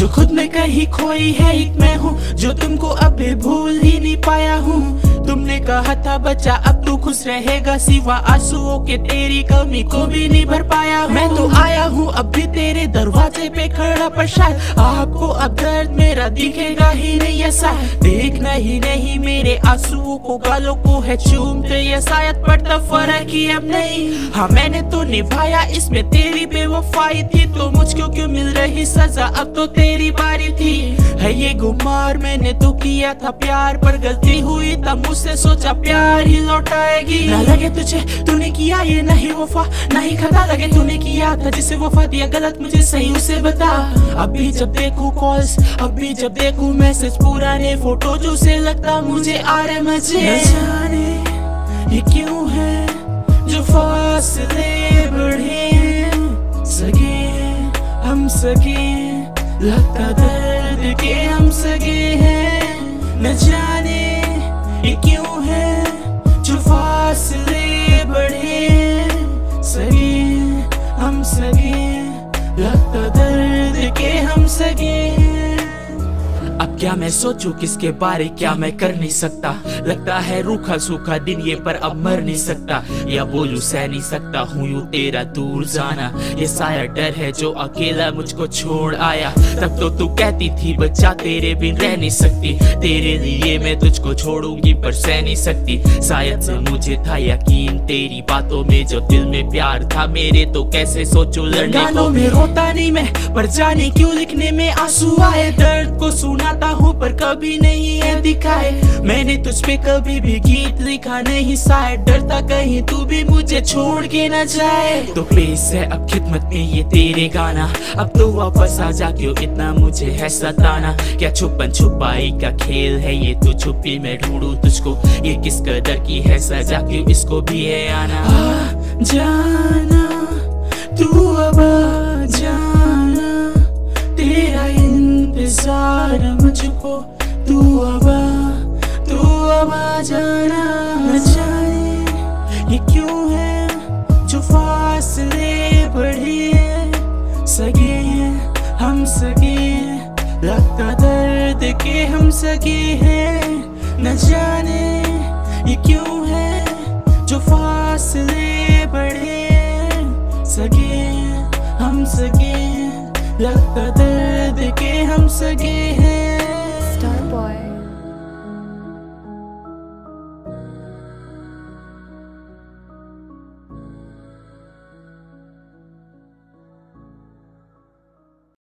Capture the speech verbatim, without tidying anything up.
जो खुद में कहीं खोई है एक मैं हूँ, जो तुमको अभी भूल ही नहीं पाया हूँ। तुमने कहा था बच्चा अब तू खुश रहेगा, सिवा आंसुओं के तेरी कमी को भी नहीं भर पाया हूँ। मैं तो आया हूँ अब भी तेरे दरवाजे पे खड़ा, पर शायद आपको अब दर्द मेरा दिखेगा ही नहीं ऐसा। देखना ही नहीं मेरे आंसुओं को, गालों को है चूमते ये शायद पड़ता फर्क ही अब नहीं। हाँ मैंने तो निभाया इसमें तेरी बेवफाई थी, तो मुझको क्यों मिल रही सजा, अब तो तेरी बारी थी। है ये गुमार मैंने तो किया था प्यार, पर गलती हुई तब मुझसे सोचा प्यार ही लौटाएगी। ना लगे तुझे तूने किया ये नहीं वफा, नहीं खता लगे तूने किया था जिसे वफा दिया गलत मुझे सही उसे बता। अभी जब देखूं कॉल्स, अभी जब देखूं मैसेज, पुराने फोटो जो से लगता मुझे आ रहे मजे। न जाने ये क्यों है जो फासले बढ़े हैं, सगे हम सगे लगता दर्द के हम सगे हैं। न जाने ये क्यों है जो फासले बढ़े, सगे हम सगे लगता दर्द के हम सगे। अब क्या मैं सोचूं किसके बारे, क्या मैं कर नहीं सकता। लगता है रूखा सूखा दिन ये पर अब मर नहीं सकता, या बोलूं सह नहीं सकता हूँ यूं तेरा दूर जाना। ये साया डर है जो अकेला मुझको छोड़ आया। तब तो तू कहती थी बच्चा तेरे बिन रह नहीं सकती, तेरे लिए मैं तुझको छोड़ूंगी पर सह नहीं सकती। शायद से मुझे था यकीन तेरी बातों में, जो दिल में प्यार था मेरे तो कैसे सोचूं लड़ने को। गानों में रोता नहीं मैं, पर जाने क्यों लिखने में आंसू आए। दर्द को सुना हूँ पर कभी नहीं है दिखाए, मैंने तुझ पे कभी भी गीत लिखा नहीं शायद, डरता कहीं तू भी मुझे छोड़ के न जाए। तो प्लीज है अब खिदमत में ये तेरे गाना, अब तो वापस आ जा क्यों इतना मुझे है सताना। क्या छुपन छुपाई का खेल है ये, तू छुपी मैं ढूंढूं तुझको, ये किस कदर की है सजा क्यों इसको भी है आना। आ जाना तू अब आ जाना, तेरा इंतजार मुझको, तू अब तू अब आ जाना। न जाने ये क्यों है जो फासले बढ़े, सगे हम सगे लगता दर्द के हम सगे हैं। न जाने ये क्यों है जो फासले बढ़े, सगे हम सगे लगता दर्द के हम सगे।